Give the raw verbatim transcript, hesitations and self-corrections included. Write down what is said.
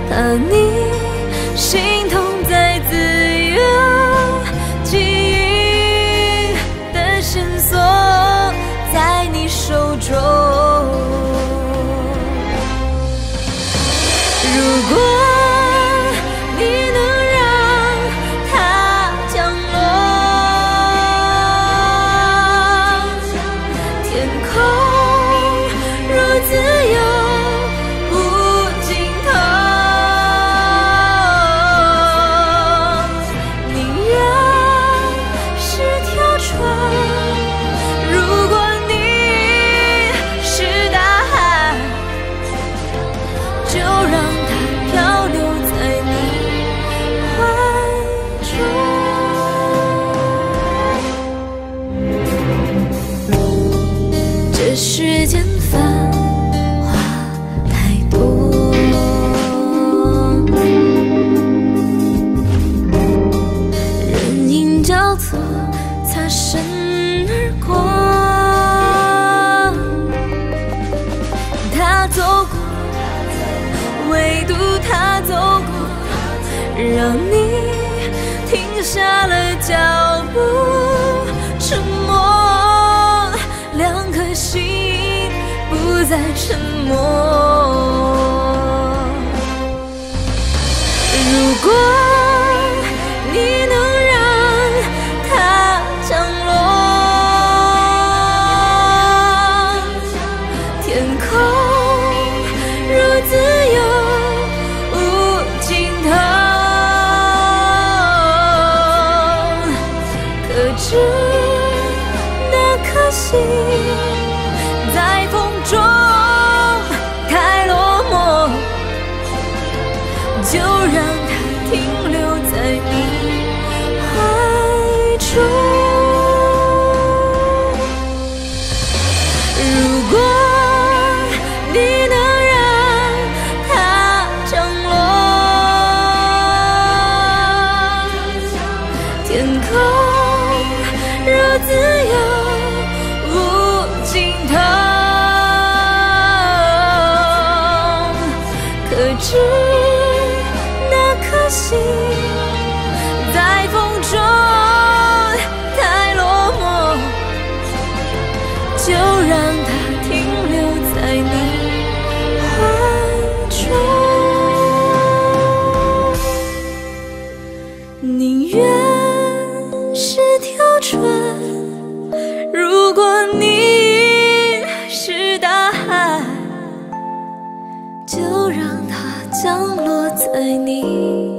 怕你心痛再自由，记忆的线索在你手中。如果你能让它降落，天空如自由无尽头，你让是条船，如果你是大海，就让它漂流在你怀中。这世间繁华太多，人影交错，擦身而过。他走过，唯独他走过，让你停下了脚步。沉默，两颗心不再沉默。如果你能让它降落，天空如自由无尽头，可知那颗心在风中太落寞，就让它停留在你怀中。如果你能让它降落，天空如自由无尽头，可知那颗心在风中太落寞，就让它停留在你怀中。宁愿是条船，如果你是大海，就让它降落在你